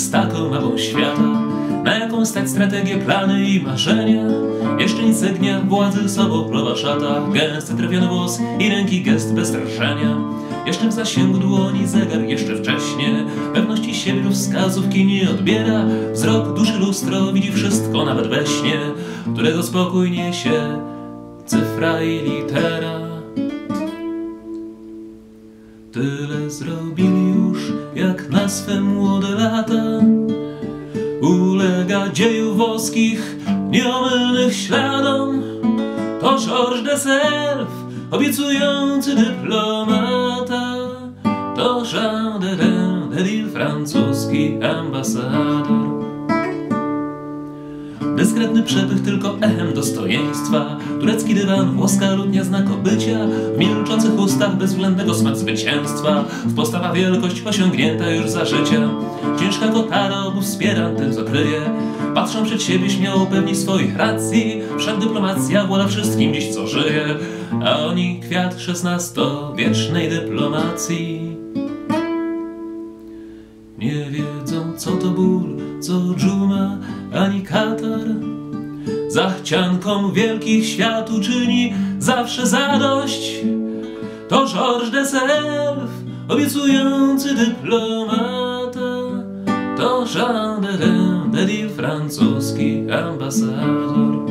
z taką mapą świata, na jaką stać strategie, plany i marzenia. Jeszcze nic dnia władzy soboplowa szata, gęsty trafiony włos i ręki gest bez drżenia. Jeszcze w zasięgu dłoni zegar, jeszcze wcześnie pewności siebie lub wskazówki nie odbiera. Wzrok duszy lustro widzi wszystko, nawet we śnie, którego spokój niesie cyfra i litera. Tyle zrobili już, jak na swe młode lata ulega dziejów woskich, nieomylnych śladom. To Georges de Selve, obiecujący dyplomata, to Jean de Dinteville, francuski ambasador. Dyskretny przepych tylko echem dostojeństwa, turecki dywan, włoska lutnia znakobycia, w milczących ustach bezwzględnego smak zwycięstwa, w postawa wielkość osiągnięta już za życia. Ciężka kotara obu wspiera, tym co kryje, patrzą przed siebie śmiało pewni swoich racji. Wszak dyplomacja włada wszystkim dziś co żyje, a oni kwiat XVI-wiecznej dyplomacji. Nie wiedzą co to ból, co dżuma, ani katar. Zachciankom wielkich światu czyni zawsze zadość. To Georges de Selve, obiecujący dyplomata, to Jean de Dinteville, francuski ambasador.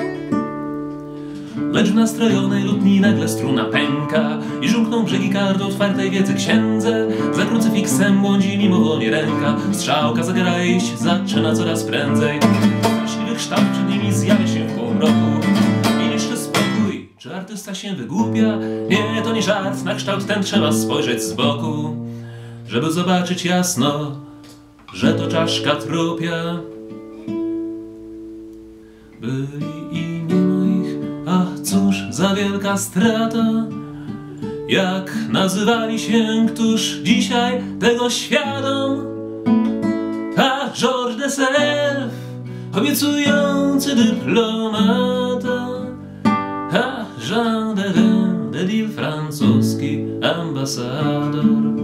Lecz w nastrojonej lutni nagle struna pęka i żumkną brzegi kart o otwartej wiedzy księdze. Za krucyfiksem błądzi mimowolnie ręka, strzałka zabiera iść, zaczyna coraz prędzej. Straszliwy kształt przed nimi zjawia się w półmroku i niszczy spokój. Czy artysta się wygłupia? Nie, to nie żart, na kształt ten trzeba spojrzeć z boku, żeby zobaczyć jasno, że to czaszka trupia. Byli i nie ma ich, ach cóż za wielka strata. Jak nazywali się, któż dzisiaj tego świadom? A Georges de Selve, obiecujący dyplomata, a Jean de Dinteville, francuski ambasador.